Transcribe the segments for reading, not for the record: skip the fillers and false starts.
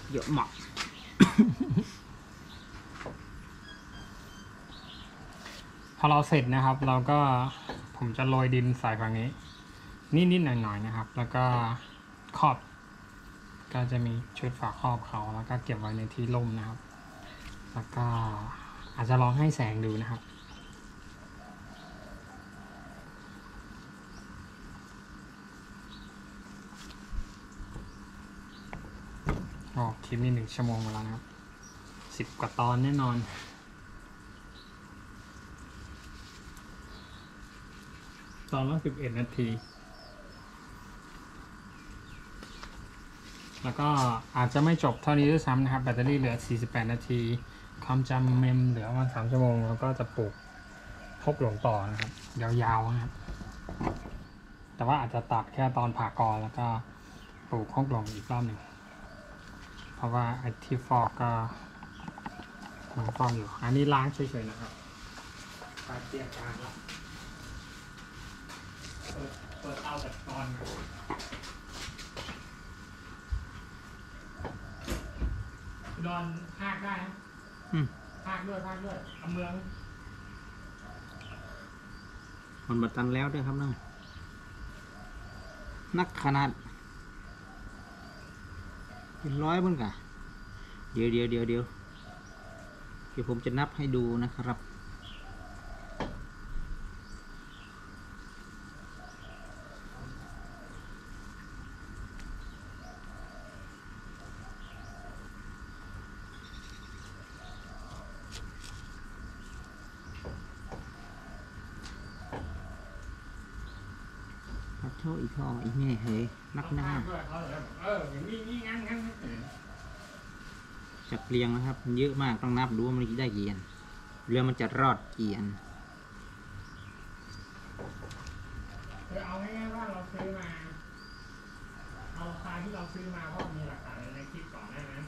เยอะมากพอเราเสร็จนะครับเราก็ผมจะโรยดินใส่ฝั่งนี้นิดๆหน่อยๆนะครับ แล้วก็ครอบก็จะมีชุดฝาครอบเขาแล้วก็เก็บไว้ในที่ร่มนะครับ แล้วก็อาจจะลองให้แสงดูนะครับคลิปนี้1 ชั่วโมงแล้วนะครับ10 กว่าตอนแน่นอนตอนละ11 นาทีแล้วก็อาจจะไม่จบเท่านี้ด้วยซ้ำนะครับแบตเตอรี่เหลือ48 นาทีความจำเมมเหลือประมาณ3 ชั่วโมงแล้วก็จะปลูกพบหลงต่อนะครับยาวๆนะครับแต่ว่าอาจจะตัดแค่ตอนผ่ากอแล้วก็ปลูกฮกหลงอีกรอบหนึ่งเพราะว่าไอ้ที่ฟอกก็มันฟอกอยู่อันนี้ล้างเฉยๆนะครับไปเตรียมการแล้วเปิดเตาแบบตอนดอนภาคได้นะภาคด้วยเอาเมืองมันบัดตันแล้วด้วยครับนะนักขนาดเป็นร้อยมั้งกะเดี๋ยวผมจะนับให้ดูนะครับพัดเท่าอีกท่ออีกแม่เฮ้ยนักหน้างั้นจับเรียงนะครับมันเยอะมากต้องนับดูว่ามันได้กี่อันเรือมันจะรอดกี่อันเอาง่ายๆว่าเราซื้อมาเอาราคาที่เราซื้อมาเพราะมีหลักฐานในคลิปก่อนได้ไหม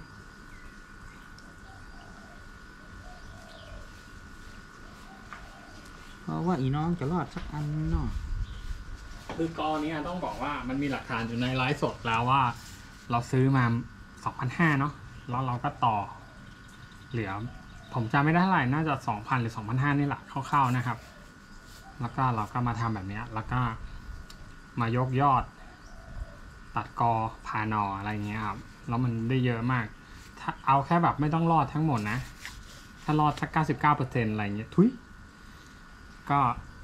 เพราะว่าอีน้องจะรอดสักอันเนาะคือกรนี้ต้องบอกว่ามันมีหลักฐานอยู่ในไลฟ์สดแล้วว่าเราซื้อมา 2,500 เนาะแล้วเราก็ต่อเหลือผมจำไม่ได้เท่าไหร่น่าจะ 2,000 หรือ 2,500 นี่แหละคร่าวๆนะครับแล้วก็เราก็มาทำแบบนี้แล้วก็มายกยอดตัดกอผ่าหน่ออะไรเงี้ยครับแล้วมันได้เยอะมากถ้าเอาแค่แบบไม่ต้องรอดทั้งหมดนะถ้ารอดสัก 99% อะไรเงี้ยทุยก็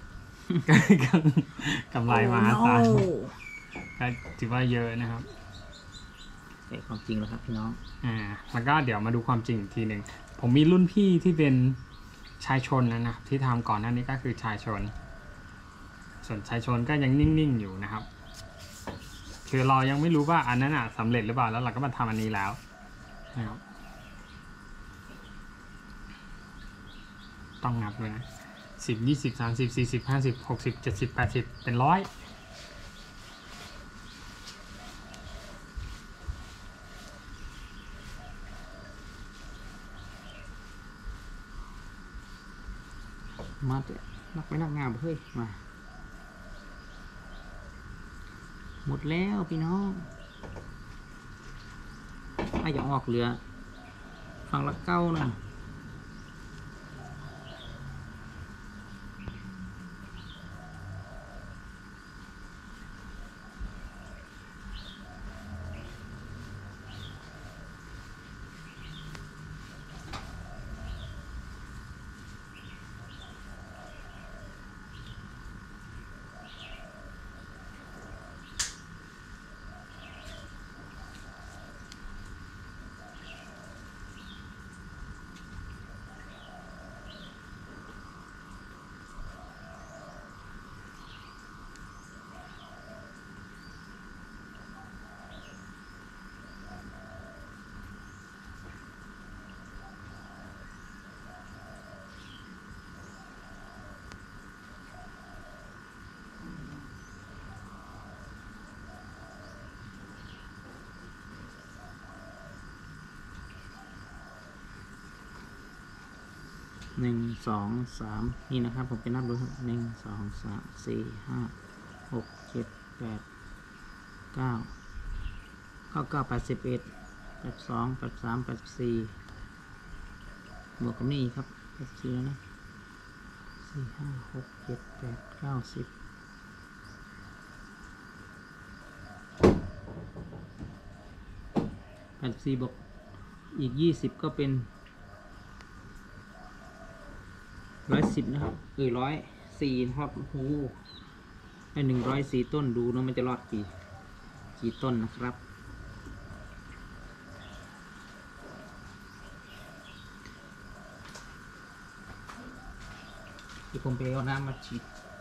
กำไรมาตาก็ถือว่าเยอะนะครับแต่ความจริงแล้วครับพี่น้องแล้วก็เดี๋ยวมาดูความจริงอีกทีหนึ่งผมมีรุ่นพี่ที่เป็นชายชนนะที่ทำก่อนหน้านี้ก็คือชายชนส่วนชายชนก็ยังนิ่งๆอยู่นะครับคือเรายังไม่รู้ว่าอันนั้นสำเร็จหรือเปล่าแล้วเราก็มาทำอันนี้แล้วนะครับต้องนับด้วยนะ10 20 30 40 50 60 70 80เป็น100 มาเถอะนักไปนักงานเฮ้ยมาหมดแล้วพี่น้องถ้าอยากออกเรือฝั่งละเก้านะ1 2 3นี่นะครับผมจะนับดูครับ1 2 3 4 5 6 7 8 9 9 9 81 82 83 84บวกกับนี่ครับ84แล้วนะ4 5 6 7 8 9 1084บวกอีก20ก็เป็น110นะครับ104นะครับโอ้โหได้104ต้นดูนะมันจะรอดกี่ต้นนะครับเดี๋ยวผมไปเอาน้ำมาฉีด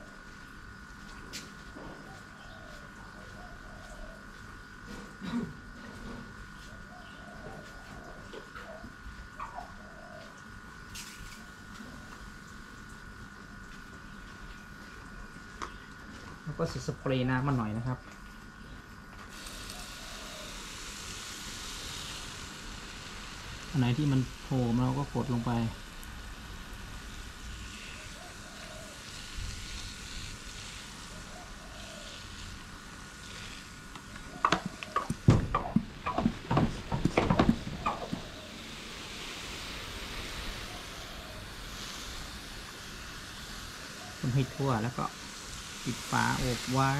แล้วก็สเปรย์น้ำมาหน่อยนะครับอันไหนที่มันโผล่เราก็กดลงไปคนให้ทั่วแล้วก็ปิดฝาอบไว้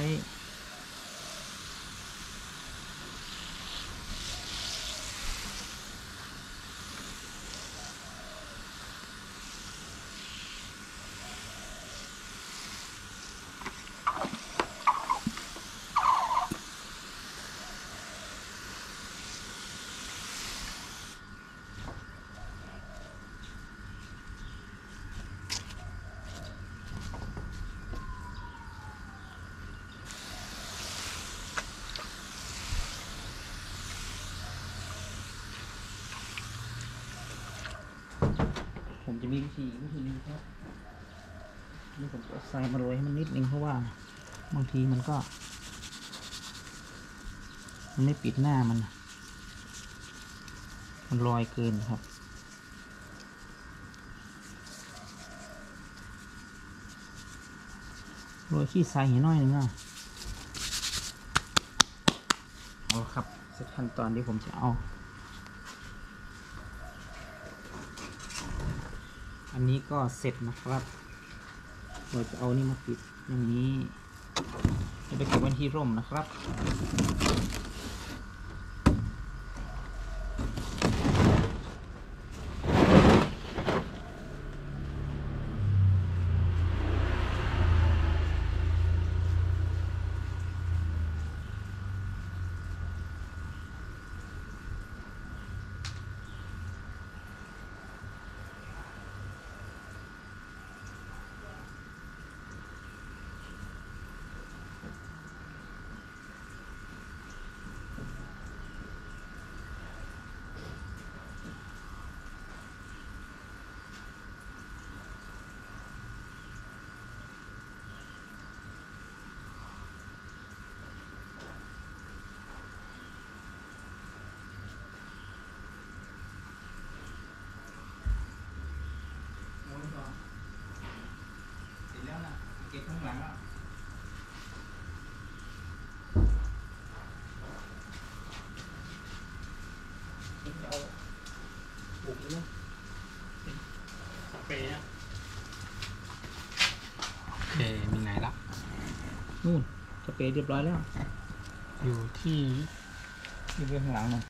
ผมจะมีวิธีนี้ครับนี่ผมจะใส่มาโรยให้มันนิดนึงเพราะว่าบางทีมันไม่ปิดหน้ามันลอยเกินครับโรยขี้ทรายหินน้อยนึงอ่ะเอาครับเสร็จขั้นตอนที่ผมจะเอาอันนี้ก็เสร็จนะครับเราจะเอานี่มาปิดอย่างนี้จะไปเก็บไว้ที่ร่มนะครับเก็บข้างหลังอ่ะจะเอาบุกเลยสเปรย์โอเคมีไหนละนู่นสเปรย์เรียบร้อยแล้วอยู่ที่เรื่องข้างหลังนะ